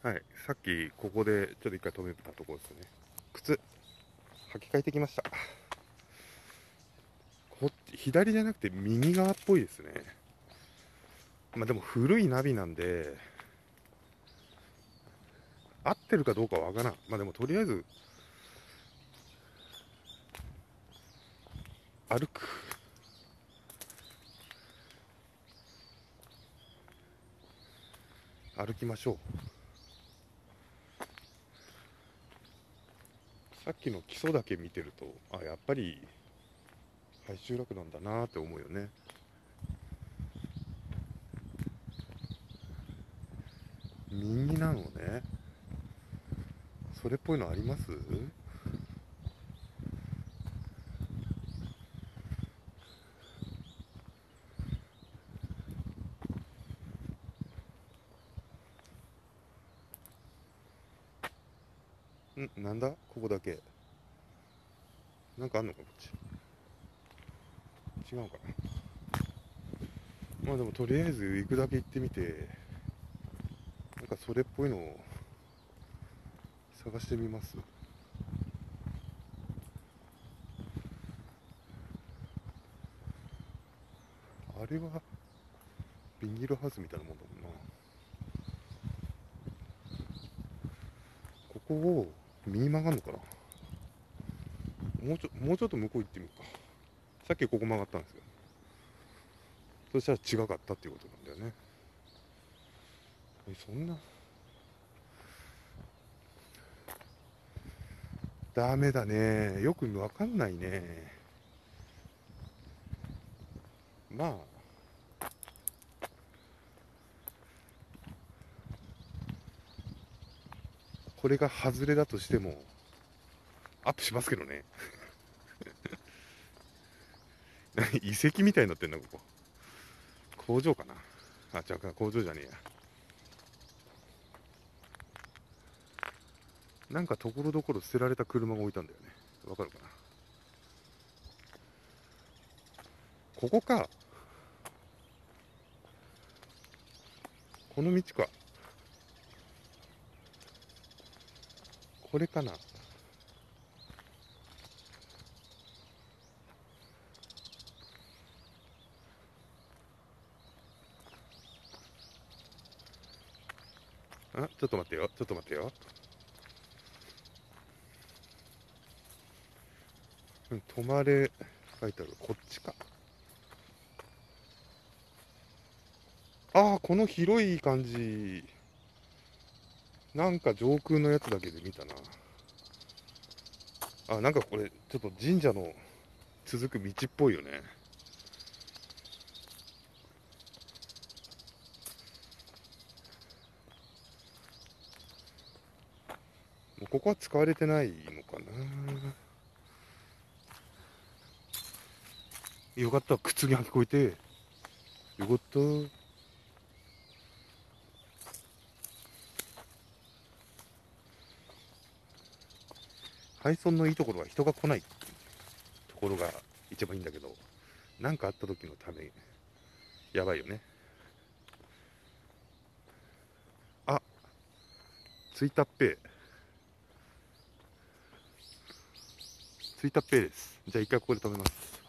はい、さっきここでちょっと一回止めたところですね。靴、履き替えてきました。左じゃなくて右側っぽいですね。まあでも古いナビなんで、合ってるかどうかわからん。まあでもとりあえず、歩く。歩きましょう。さっきの基礎だけ見てると、あ、やっぱり、はい、集落なんだなーって思うよね。右なのね。それっぽいのあります？なんだここだけ。なんかあんのかこっち。違うかな。まあでもとりあえず行くだけ行ってみて、なんかそれっぽいのを探してみます。あれはビニールハウスみたいなもんだもんな。ここを右曲がんのかな。もうちょっと向こう行ってみるか。さっきここ曲がったんですよ。そしたら違かったっていうことなんだよね。そんな、ダメだね。よくわかんないね。まあ、これが外れだとしても、アップしますけどね。遺跡みたいになってんだ、ここ。工場かな。あ、違う、工場じゃねえや。なんかところどころ捨てられた車が置いたんだよね。わかるかな。ここか。この道か。これかな。あ、ちょっと待ってよ。ちょっと待ってよ。止まれ、書いてある。こっちか。ああ、この広い感じ。なんか上空のやつだけで見たな。あ、なんかこれ、ちょっと神社の続く道っぽいよね。もうここは使われてないのかな。よかった、靴が聞こえて。よかった。配送のいいところは人が来ないところが一番いいんだけど、なんかあった時のため、やばいよね。あ、着いたっぺ。着いたっぺです。じゃあ一回ここで止めます。